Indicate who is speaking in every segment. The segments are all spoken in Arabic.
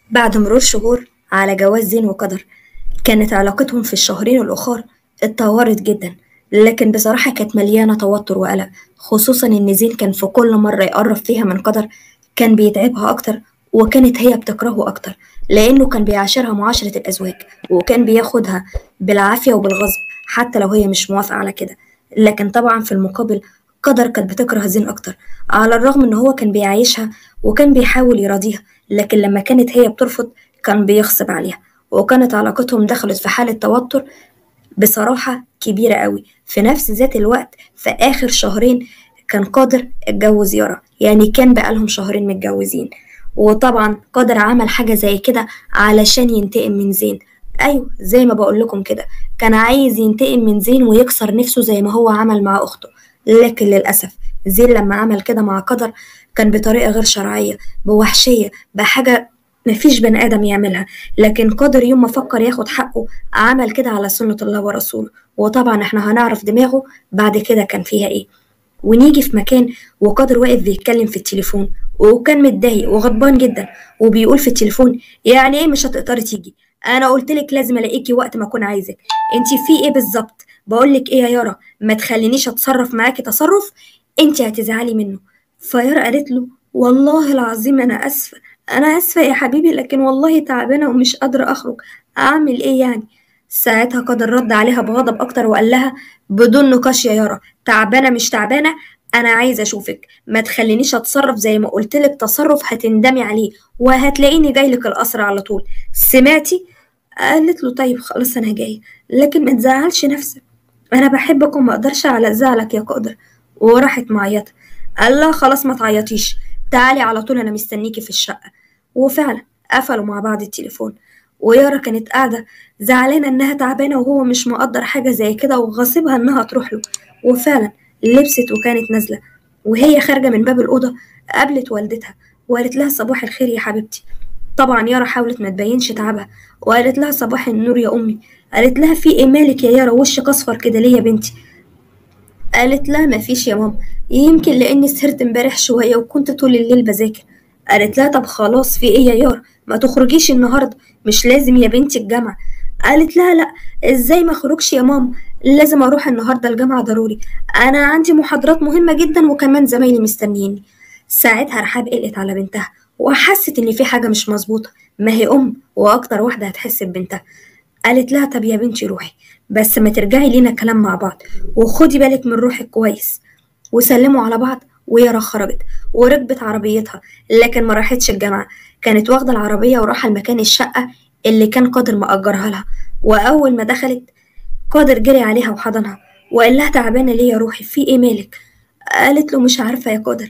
Speaker 1: بعد مرور شهور على جواز زين وقدر، كانت علاقتهم في الشهرين الأخر اتطورت جدا. لكن بصراحة كانت مليانة توتر وقلق، خصوصا إن زين كان في كل مرة يقرب فيها من قدر كان بيتعبها أكتر، وكانت هي بتكرهه أكتر لأنه كان بيعاشرها معاشرة الأزواج، وكان بياخدها بالعافية وبالغصب حتى لو هي مش موافقة على كده. لكن طبعا في المقابل قدر كانت بتكره زين أكتر، على الرغم إن هو كان بيعيشها وكان بيحاول يراضيها، لكن لما كانت هي بترفض كان بيغصب عليها. وكانت علاقتهم دخلت في حالة توتر بصراحة كبيرة قوي. في نفس ذات الوقت في آخر شهرين كان قادر اتجوز يارا، يعني كان بقالهم شهرين متجوزين. وطبعا قادر عمل حاجة زي كده علشان ينتقم من زين. أيوة زي ما بقول لكم كده، كان عايز ينتقم من زين ويكسر نفسه زي ما هو عمل مع أخته. لكن للأسف زين لما عمل كده مع قدر كان بطريقة غير شرعية، بوحشية، بحاجة مفيش بني آدم يعملها. لكن قدر يوم ما فكر ياخد حقه عمل كده على سنة الله ورسوله، وطبعا احنا هنعرف دماغه بعد كده كان فيها ايه. ونيجي في مكان وقادر واقف بيتكلم في التليفون، وكان متضايق وغضبان جدا، وبيقول في التليفون: يعني ايه مش هتقدري تيجي؟ انا قلتلك لازم الاقيكي وقت ما اكون عايزك. انتي في ايه بالظبط؟ بقولك ايه يا يارا، ما تخلينيش اتصرف معاكي تصرف انتي هتزعلي منه. فيارا قالت له: والله العظيم انا اسفه، انا اسفه يا حبيبي، لكن والله تعبانه ومش قادره اخرج، اعمل ايه يعني؟ ساعتها قدر رد عليها بغضب اكتر وقال لها بدون نقاش: يا يارا، تعبانه مش تعبانه، انا عايزه اشوفك، ما تخلينيش اتصرف زي ما قلتلك تصرف هتندمي عليه، وهتلاقيني جايلك القصر على طول، سمعتي؟ قالت له: طيب خلاص انا جايه، لكن ما تزعلش نفسك، انا بحبك وما اقدرش على زعلك يا قدر. وراحت معيطه. قال لها: خلاص ما تعيطيش، تعالي على طول انا مستنيكي في الشقه. وفعلا قفلوا مع بعض التليفون. ويارا كانت قاعده زعلانه انها تعبانه وهو مش مقدر حاجه زي كده وغاصبها انها تروح له. وفعلا لبست وكانت نازله، وهي خارجه من باب الاوضه قابلت والدتها وقالت لها: صباح الخير يا حبيبتي. طبعا يارا حاولت ما تبينش تعبها وقالت لها: صباح النور يا امي. قالت لها: في ايه مالك يا يارا، وشك اصفر كده ليه يا بنتي؟ قالت لها: مفيش يا ماما، يمكن لاني سهرت امبارح شويه وكنت طول الليل بذاكر. قالت لها: طب خلاص في ايه يا يارا، ما تخرجيش النهارده، مش لازم يا بنتي الجامعه. قالت لها: لا، ازاي ما اخرجش يا ماما، لازم اروح النهارده الجامعه ضروري، انا عندي محاضرات مهمه جدا وكمان زمايلي مستنيني. ساعتها رحاب قلقت على بنتها وحست ان في حاجه مش مظبوطه، ما هي واكتر واحده هتحس ببنتها. قالت لها: طب يا بنتي روحي، بس ما ترجعي لينا كلام مع بعض، وخدي بالك من روحك كويس. وسلموا على بعض. ويارا خرجت وركبت عربيتها، لكن ما راحتش الجامعة، كانت واخدة العربية وراحة لمكان الشقة اللي كان قادر مأجرها لها. وأول ما دخلت قادر جري عليها وحضنها وقال لها: تعبانة ليه يا روحي، في ايه مالك؟ قالت له: مش عارفة يا قادر،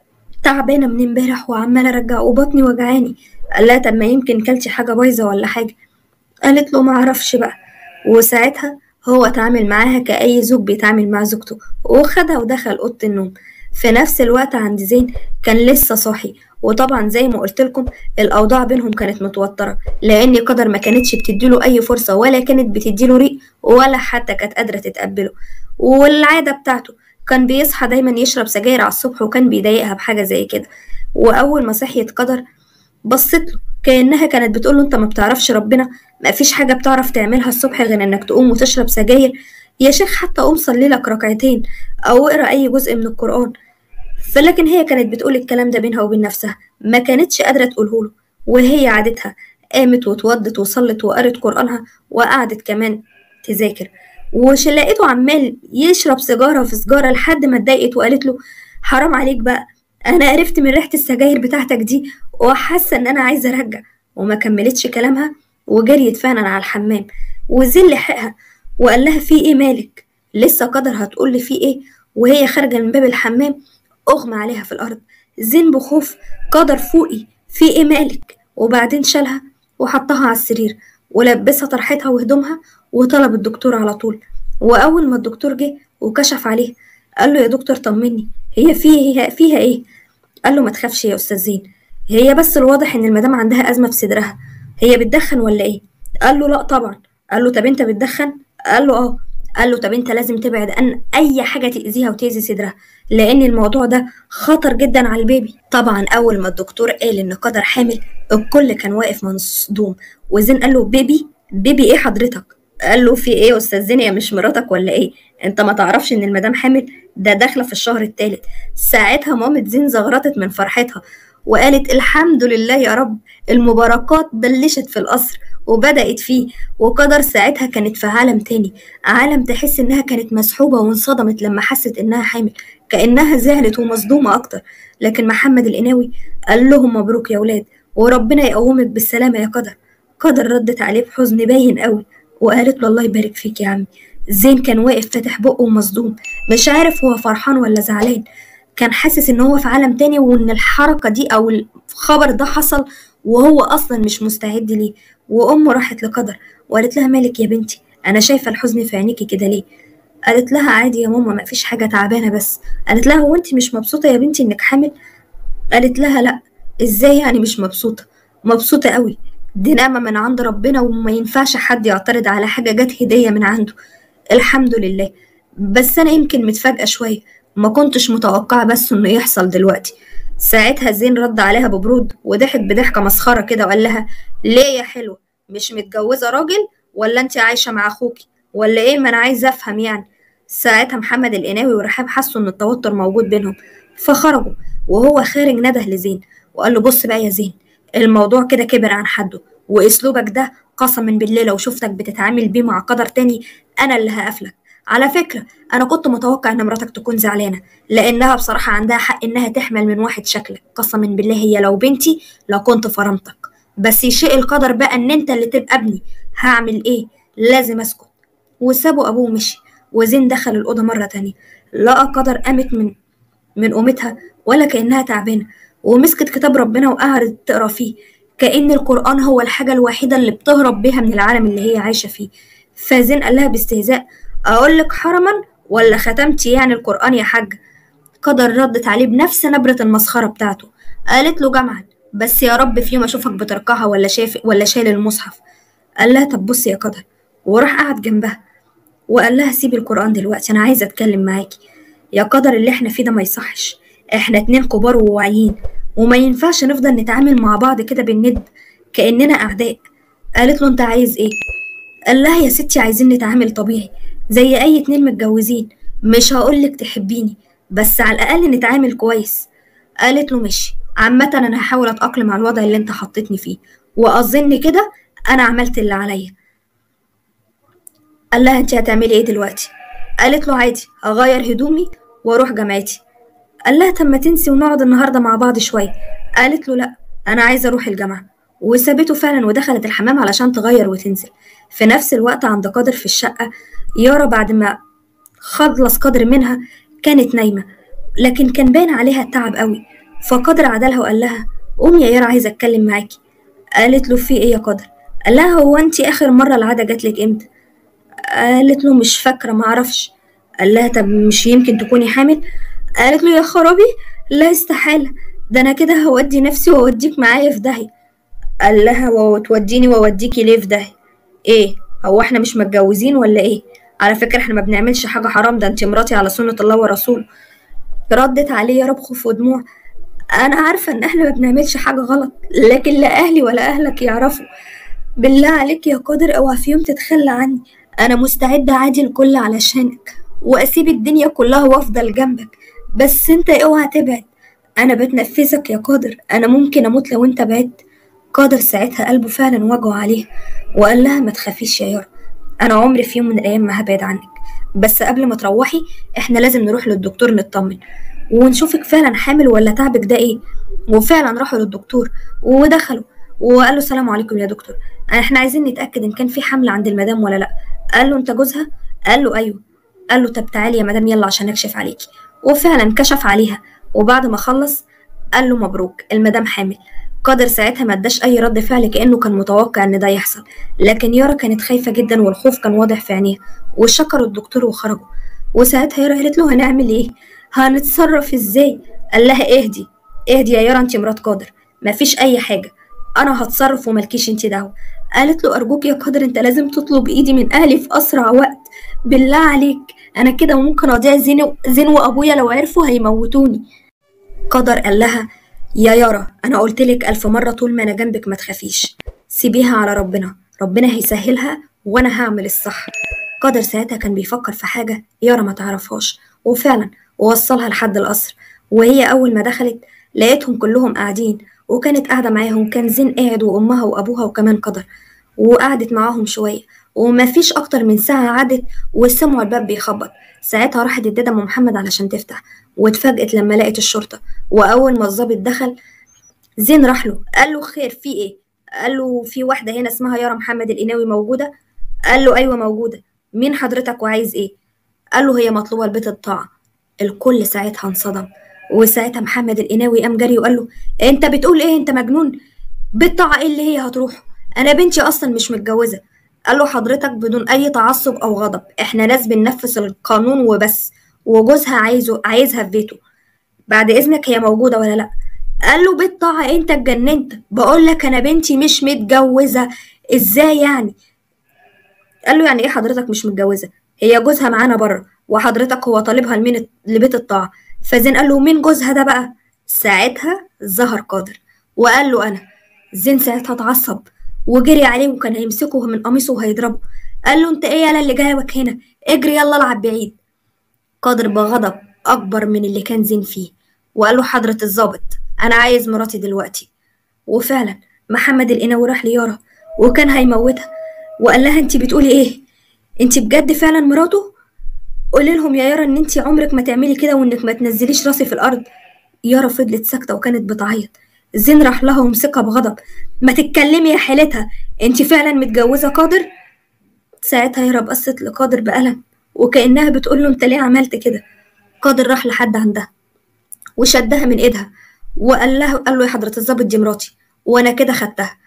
Speaker 1: تعبانة من امبارح وعمالة ارجع وبطني وجعاني. قال لها: طب ما يمكن كلتي حاجة بايظة ولا حاجة؟ قالت له: معرفش بقى. وساعتها هو اتعامل معاها كأي زوج بيتعامل مع زوجته، وخدها ودخل أوضة النوم. في نفس الوقت عند زين كان لسه صاحي، وطبعا زي ما قلت لكم الأوضاع بينهم كانت متوترة، لأن قدر ما كانتش بتديله أي فرصة ولا كانت بتديله ريق ولا حتى كانت قادرة تتقبله. والعادة بتاعته كان بيصحى دايما يشرب سجاير على الصبح، وكان بيضايقها بحاجة زي كده. وأول ما صحيت قدر بصت له كأنها كانت بتقول له: انت ما بتعرفش ربنا؟ ما فيش حاجة بتعرف تعملها الصبح غير انك تقوم وتشرب سجاير؟ يا شيخ حتى قوم صلي لك ركعتين او اقرا اي جزء من القرآن. فلكن هي كانت بتقول الكلام ده بينها وبين نفسها، ما كانتش قادرة تقوله له. وهي عادتها قامت واتوضت وصلت وقرت قرآنها وقعدت كمان تذاكر. وش لقيته عمال يشرب سيجارة في سيجارة لحد ما اتضايقت وقالت له: حرام عليك بقى، انا قرفت من ريحة السجاير بتاعتك دي وحاسة ان انا عايزة ارجع. وما كملتش كلامها وجريت فعلا على الحمام. وزين لحقها وقال لها: في ايه مالك؟ لسه قدر هتقول لي في ايه وهي خارجة من باب الحمام اغمى عليها في الارض. زين بخوف: قدر فوقي، في ايه مالك؟ وبعدين شالها وحطها على السرير ولبسها طرحتها وهدومها وطلب الدكتور على طول. واول ما الدكتور جه وكشف عليه قال له: يا دكتور طمني، هي فيها ايه؟ قال له: ما تخافش يا استاذ زين، هي بس الواضح ان المدام عندها ازمه في صدرها، هي بتدخن ولا ايه؟ قال له: لا طبعا. قال له: طب انت بتدخن؟ قال له: اه. قال له طب انت لازم تبعد عن اي حاجه تاذيها وتاذي صدرها، لان الموضوع ده خطر جدا على البيبي. طبعا اول ما الدكتور قال ان قدر حامل الكل كان واقف مصدوم، وزين قال له بيبي؟ بيبي ايه حضرتك؟ قال له في ايه يا استاذ زين، هي مش مراتك ولا ايه؟ انت ما تعرفش ان المدام حامل؟ ده داخله في الشهر الثالث. ساعتها مامة زين زغرطت من فرحتها وقالت الحمد لله يا رب، المباركات بلشت في القصر وبدأت فيه. وقدر ساعتها كانت في عالم تاني، عالم تحس انها كانت مسحوبة وانصدمت لما حست انها حامل، كأنها زعلت ومصدومة اكتر. لكن محمد القناوي قال لهم مبروك يا ولاد، وربنا يقومك بالسلامة يا قدر. قدر ردت عليه بحزن باين قوي وقالت له الله يبارك فيك يا عمي. زين كان واقف فاتح بقه ومصدوم، مش عارف هو فرحان ولا زعلان. كان حاسس ان هو في عالم تاني، وان الحركة دي او الخبر ده حصل وهو اصلا مش مستعد ليه. وامه راحت لقدر وقالت لها مالك يا بنتي، انا شايفه الحزن في عينيكي كده ليه؟ قالت لها عادي يا ماما، ما فيش حاجه، تعبانه بس. قالت لها هو انت مش مبسوطه يا بنتي انك حامل؟ قالت لها لا. ازاي يعني مش مبسوطه؟ مبسوطه قوي، دي نعمه من عند ربنا وما ينفعش حد يعترض على حاجه جت هديه من عنده. الحمد لله. بس انا يمكن متفاجئه شويه، ما كنتش متوقعه بس انه يحصل دلوقتي. ساعتها زين رد عليها ببرود وضحك بضحكه مسخره كده وقال لها ليه يا حلوه، مش متجوزه راجل ولا انت عايشه مع اخوكي ولا ايه؟ ما انا عايزه افهم يعني. ساعتها محمد القناوي ورحاب حسوا ان التوتر موجود بينهم فخرجوا. وهو خارج نده لزين وقال له بص بقى يا زين، الموضوع كده كبر عن حده، واسلوبك ده قسما بالله لو شفتك بتتعامل بيه مع قدر تاني انا اللي هقفلك. على فكره انا كنت متوقع ان مراتك تكون زعلانه، لانها بصراحه عندها حق انها تحمل من واحد شكلك، قسما بالله هي لو بنتي لو كنت فرمتك. بس يشاء القدر بقى ان انت اللي تبقى ابني، هعمل ايه؟ لازم اسكت. وسابوا ابوه ومشي. وزين دخل الاوضه مره تانية، لقى قدر قامت من قومتها ولا كأنها تعبانة، ومسكت كتاب ربنا وقعدت تقرا فيه، كأن القرآن هو الحاجة الوحيدة اللي بتهرب بيها من العالم اللي هي عايشة فيه. فزين قال لها باستهزاء أقولك حرما ولا ختمتي يعني القرآن يا حاج؟ قدر ردت عليه بنفس نبرة المسخرة بتاعته، قالت له جمعا، بس يا رب في يوم أشوفك بتركعها ولا شايل المصحف. قال لها طب بصي يا قدر، وراح قعد جنبها وقال لها سيبي القرآن دلوقتي، أنا عايزة أتكلم معاكي. يا قدر اللي احنا فيه ده ما يصحش، احنا اتنين كبار وواعيين وما ينفعش نفضل نتعامل مع بعض كده بالند كأننا أعداء. قالت له انت عايز ايه؟ قال لها يا ستي عايزين نتعامل طبيعي زي أي اتنين متجوزين، مش هقولك تحبيني بس على الأقل نتعامل كويس. قالت له ماشي، عامة أنا هحاول أتأقلم على الوضع اللي انت حطيتني فيه، وأظن كده أنا عملت اللي عليا. قال لها انت هتعملي ايه دلوقتي؟ قالت له عادي هغير هدومي واروح جامعتي. قال لها طب ما تنسي ونقعد النهارده مع بعض شويه. قالت له لا، انا عايزه اروح الجامعه. وسابته فعلا ودخلت الحمام علشان تغير وتنزل. في نفس الوقت عند قادر في الشقه، يارا بعد ما خلص قدر منها كانت نايمه، لكن كان باين عليها التعب قوي. فقدر عدلها وقال لها قومي يا يارا عايزه اتكلم معاكي. قالت له في ايه يا قدر؟ قال لها هو انتي اخر مره العاده جاتلك امتى؟ قالت له مش فاكرة معرفش. قال لها طب مش يمكن تكوني حامل؟ قالت له يا خرابي، لا استحالة، ده أنا كده هودي نفسي وأوديك معايا في داهية. قال لها وتوديني وأوديكي ليه في داهية؟ إيه؟ هو إحنا مش متجوزين ولا إيه؟ على فكرة إحنا ما بنعملش حاجة حرام، ده أنت مراتي على سنة الله ورسوله. ردت عليه يا رب خوف ودموع أنا عارفة إن إحنا ما بنعملش حاجة غلط، لكن لا أهلي ولا أهلك يعرفوا. بالله عليك يا قادر اوعى في يوم تتخلى عني، انا مستعدة اعادي الكل علشانك واسيب الدنيا كلها وافضل جنبك، بس انت اوعى تبعد. انا بتنفسك يا قادر، انا ممكن اموت لو انت بعدت. قادر ساعتها قلبه فعلا وجعه عليها وقال لها ما تخافيش يا يارا، انا عمري في يوم من الايام ما هبعد عنك، بس قبل ما تروحي احنا لازم نروح للدكتور نطمن ونشوفك فعلا حامل ولا تعبك ده ايه. وفعلا راحوا للدكتور ودخلوا وقال له السلام عليكم يا دكتور، احنا عايزين نتأكد ان كان في حمل عند المدام ولا لا. قال له انت جوزها؟ قال له ايوه. قال له طب تعالي يا مدام يلا عشان اكشف عليكي. وفعلا كشف عليها وبعد ما خلص قال له مبروك المدام حامل. قادر ساعتها ما اداش اي رد فعل كانه كان متوقع ان ده يحصل، لكن يارا كانت خايفه جدا والخوف كان واضح في عينيها. وشكروا الدكتور وخرجوا. وساعتها يارا قالت له هنعمل ايه؟ هنتصرف ازاي؟ قال لها اهدي اهدي يا يارا، انت مرات قادر، مفيش اي حاجه، انا هتصرف وملكيش انت دعوه. قالت له ارجوك يا قادر انت لازم تطلب ايدي من اهلي في اسرع وقت، بالله عليك، انا كده ممكن اضيع زين وابويا لو عرفوا هيموتوني. قدر قال لها: يا يارا، انا قلتلك 1000 مرة طول ما انا جنبك ما تخافيش، سيبيها على ربنا، ربنا هيسهلها وانا هعمل الصح. قدر ساعتها كان بيفكر في حاجة يارا ما تعرفهاش، وفعلا وصلها لحد القصر. وهي اول ما دخلت لقيتهم كلهم قاعدين، وكانت قاعدة معاهم، كان زين قاعد وامها وابوها وكمان قدر، وقعدت معاهم شوية. ومفيش اكتر من ساعة عدت وسمعوا الباب بيخبط. ساعتها راحت الدادة ام محمد علشان تفتح، واتفاجئت لما لقت الشرطة. واول ما الضابط دخل، زين راح له قال له: خير، في ايه؟ قال له: في واحدة هنا اسمها يارا محمد القناوي موجودة؟ قال له: ايوه موجودة. مين حضرتك وعايز ايه؟ قال له: هي مطلوبة لبيت الطاعة. الكل ساعتها انصدم. وساعتها محمد القناوي قام جري وقال له: انت بتقول ايه؟ انت مجنون؟ بيت طاعة ايه اللي هي هتروح؟ انا بنتي اصلا مش متجوزة. قال له: حضرتك بدون اي تعصب او غضب، احنا ناس بننفذ القانون وبس، وجوزها عايزها في بيته. بعد اذنك، هي موجودة ولا لا؟ قال له: بيت طاعة؟ انت اتجننت؟ بقول لك انا بنتي مش متجوزة. ازاي يعني؟ قال له: يعني ايه حضرتك مش متجوزة؟ هي جوزها معانا بره، وحضرتك هو طالبها لمين لبيت الطاعة؟ فزين قال له: مين جوزها ده بقى؟ ساعتها ظهر قادر وقال له: انا. زين ساعتها اتعصب وجري عليه، وكان هيمسكه من قميصه وهيضربه. قال له: انت ايه يالا اللي جايبك هنا؟ اجري يلا العب بعيد. قادر بغضب اكبر من اللي كان زين فيه، وقال له: حضرة الضابط، انا عايز مراتي دلوقتي. وفعلا محمد القناوي راح ليارا وكان هيموتها، وقال لها: انت بتقولي ايه؟ انت بجد فعلا مراته؟ قولي لهم يا يارا ان انت عمرك ما تعملي كده، وانك ما تنزليش راسي في الارض. يارا فضلت ساكته وكانت بتعيط. زين راح لها ومسكها بغضب: ما تتكلمي يا حيلتها، انت فعلا متجوزه قادر؟ ساعتها يارا بصت لقادر بألم، وكأنها بتقول له: انت ليه عملت كده؟ قادر راح لحد عندها وشدها من ايدها، قال له: يا حضرة الظابط، دي مراتي، وانا كده خدتها.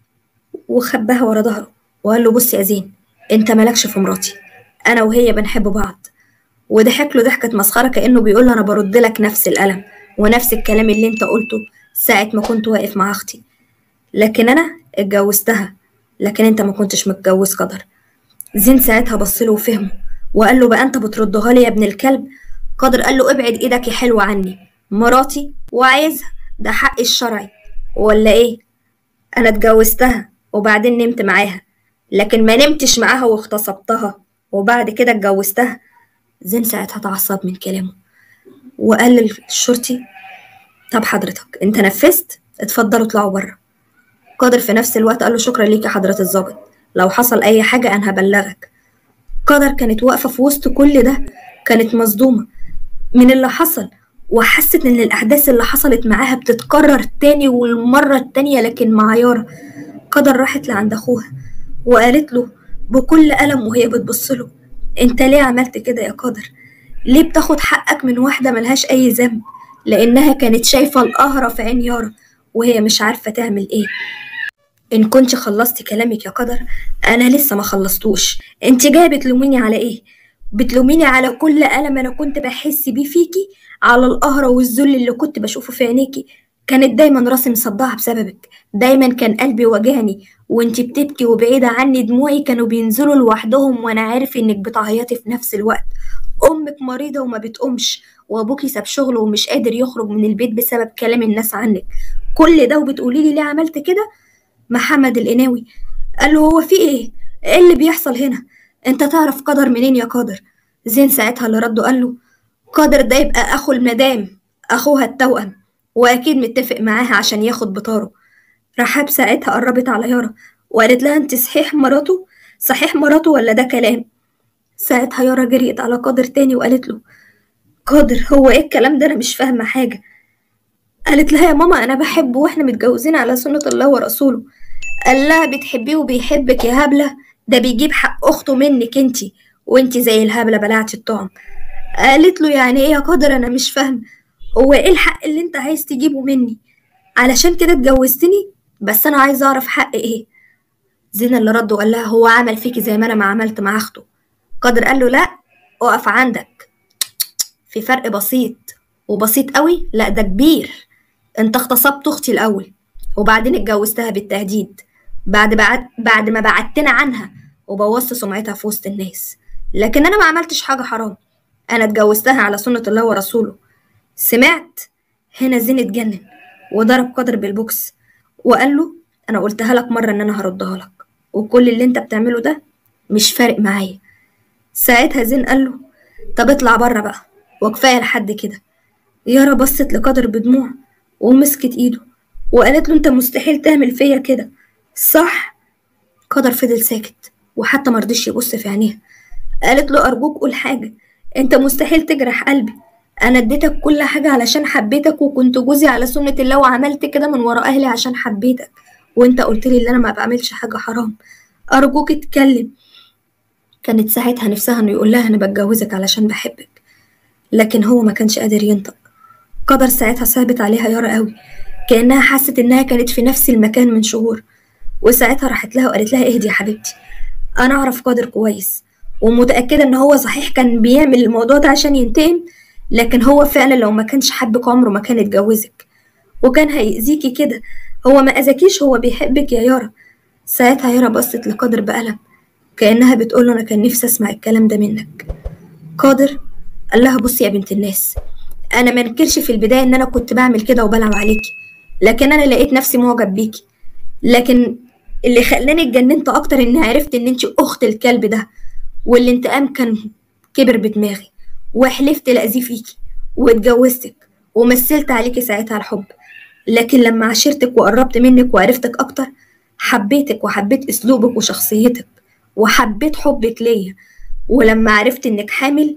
Speaker 1: وخباها ورا ظهره وقال له: بص يا زين، انت مالكش في مراتي، انا وهي بنحب بعض. وضحك له ضحكة مسخرة كأنه بيقول له: انا برد لك نفس الألم ونفس الكلام اللي انت قلته ساعة ما كنت واقف مع اختي، لكن انا اتجوزتها، لكن انت ما كنتش متجوز قدر. زين ساعتها بصله وفهمه وقال له: بقى انت بتردها لي يا ابن الكلب؟ قدر قال له: ابعد ايدك يا حلوة عني، مراتي وعايزها، ده حقي الشرعي، ولا ايه؟ انا اتجوزتها وبعدين نمت معاها، لكن ما نمتش معاها واغتصبتها وبعد كده اتجوزتها. زين ساعتها اتعصب من كلامه وقال للشرطي: طب حضرتك انت نفذت، اتفضلوا اطلعوا بره. قادر في نفس الوقت قال له: شكرا ليك يا حضرة الضابط، لو حصل اي حاجة انا هبلغك. قدر كانت واقفة في وسط كل ده، كانت مصدومة من اللي حصل، وحست ان الاحداث اللي حصلت معاها بتتكرر تاني والمرة التانية لكن مع يارا. قدر راحت لعند اخوها وقالت له بكل ألم وهي بتبصله: انت ليه عملت كده يا قدر؟ ليه بتاخد حقك من واحدة ملهاش اي ذنب؟ لانها كانت شايفة القهرة في عين يارا وهي مش عارفة تعمل ايه. ان كنت خلصتي كلامك يا قدر، انا لسه ما خلصتوش. انت جايه بتلوميني على ايه؟ بتلوميني على كل ألم انا كنت بحس بيه فيكي، على القهرة والذل اللي كنت بشوفه في عينيكي. كانت دايما راسي مصدعة بسببك، دايما كان قلبي وجعني وانتي بتبكي، وبعيدة عني دموعي كانوا بينزلوا لوحدهم وانا عارف انك بتعيطي في نفس الوقت. امك مريضة وما بتقومش، وابوكي ساب شغله ومش قادر يخرج من البيت بسبب كلام الناس عنك. كل ده وبتقوليلي ليه عملت كده؟ محمد القناوي قال له: هو في ايه؟ ايه اللي بيحصل هنا؟ انت تعرف قدر منين يا قدر؟ زين ساعتها اللي رده قال له: قدر ده يبقى اخو المدام، اخوها التوأم، واكيد متفق معاها عشان ياخد بطاره. رحاب ساعتها قربت على يارا وقالت لها: انت صحيح مراته؟ صحيح مراته ولا ده كلام؟ ساعتها يارا جريت على قدر تاني وقالت له: قدر، هو ايه الكلام ده؟ انا مش فاهمه حاجه. قالت لها: يا ماما انا بحبه واحنا متجوزين على سنة الله ورسوله. قال لها: بتحبيه وبيحبك يا هبلة؟ ده بيجيب حق اخته منك انتي، وانتي زي الهبلة بلعتي الطعم. قالت له: يعني ايه يا قدر؟ انا مش فاهمه، هو ايه الحق اللي انت عايز تجيبه مني؟ علشان كده اتجوزتني؟ بس انا عايزه اعرف حق ايه. زين اللي رد وقال لها: هو عمل فيكي زي ما انا ما عملت مع اخته. قدر قال له: لا، اقف عندك، في فرق بسيط. وبسيط قوي؟ لا ده كبير. انت اغتصبت اختي الاول وبعدين اتجوزتها بالتهديد، بعد ما بعدتنا عنها وبوظت سمعتها في وسط الناس. لكن انا ما عملتش حاجة حرام، انا اتجوزتها على سنة الله ورسوله. سمعت؟ هنا زين اتجنن وضرب قدر بالبوكس وقال له انا قلتها لك مرة ان انا هردها لك، وكل اللي انت بتعمله ده مش فارق معايا. ساعتها زين قال له طب اطلع بره بقى وكفاية لحد كده. يارا بصت لقدر بدموع ومسكت ايده وقالت له انت مستحيل تعمل فيا كده، صح؟ قدر فضل ساكت وحتى مرضيش يبص في عينيها. قالت له ارجوك قول حاجة، انت مستحيل تجرح قلبي، انا اديتك كل حاجة علشان حبيتك وكنت جوزي على سنة الله وعملت كده من ورا اهلي عشان حبيتك، وانت قلت لي ان انا ما بعملش حاجة حرام، ارجوك اتكلم. كانت ساعتها نفسها انه يقول لها انا بتجوزك علشان بحبك، لكن هو ما كانش قادر ينطق. قدر ساعتها صعبت عليها يارا قوي، كأنها حست إنها كانت في نفس المكان من شهور. وساعتها راحت لها وقالت لها اهدي يا حبيبتي، أنا أعرف قدر كويس ومتأكدة إن هو صحيح كان بيعمل الموضوع ده عشان ينتقم، لكن هو فعلا لو ما كانش حبك عمره ما كان اتجوزك وكان هيأذيكي كده. هو ما أذاكيش، هو بيحبك يا يارا. ساعتها يارا بصت لقدر بألم كأنها بتقوله أنا كان نفسي أسمع الكلام ده منك. قادر قال لها بصي يا بنت الناس، انا ما انكرش في البدايه ان انا كنت بعمل كده وبلعب عليكي، لكن انا لقيت نفسي معجب بيكي، لكن اللي خلاني اتجننت اكتر اني عرفت ان انتي اخت الكلب ده، والانتقام كان كبر بدماغي وحلفت لاذيه فيكي واتجوزتك ومثلت عليكي ساعتها الحب. لكن لما عشرتك وقربت منك وعرفتك اكتر حبيتك وحبيت اسلوبك وشخصيتك وحبيت حبك ليا. ولما عرفت انك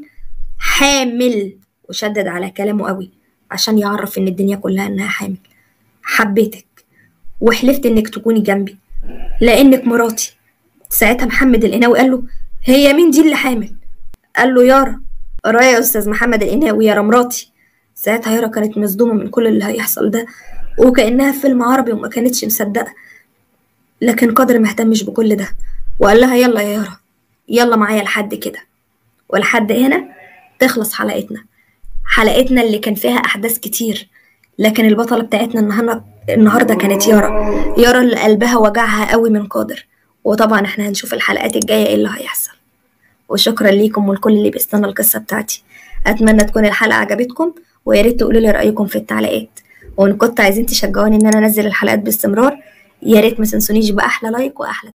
Speaker 1: حامل وشدد على كلامه قوي عشان يعرف ان الدنيا كلها انها حامل، حبيتك وحلفت انك تكوني جنبي لانك مراتي. ساعتها محمد القناوي قال له هي مين دي اللي حامل؟ قال له يارا. رايا يا استاذ محمد القناوي، يارا مراتي. ساعتها يارا كانت مصدومه من كل اللي هيحصل ده وكانها فيلم عربي وما كانتش مصدقه، لكن قدر مهتمش بكل ده وقال لها يلا يا يارا، يلا معايا لحد كده. ولحد هنا تخلص حلقتنا اللي كان فيها أحداث كتير، لكن البطلة بتاعتنا النهاردة كانت يارا اللي قلبها وجعها قوي من قادر. وطبعا احنا هنشوف الحلقات الجاية ايه اللي هيحصل. وشكرا ليكم ولكل اللي بيستنى القصة بتاعتي، أتمنى تكون الحلقة عجبتكم وياريت تقولوا لي رأيكم في التعليقات. وإن كنتوا عايزين تشجعوني إن أنا أنزل الحلقات باستمرار ياريت ما تنسونيش بأحلى لايك وأحلى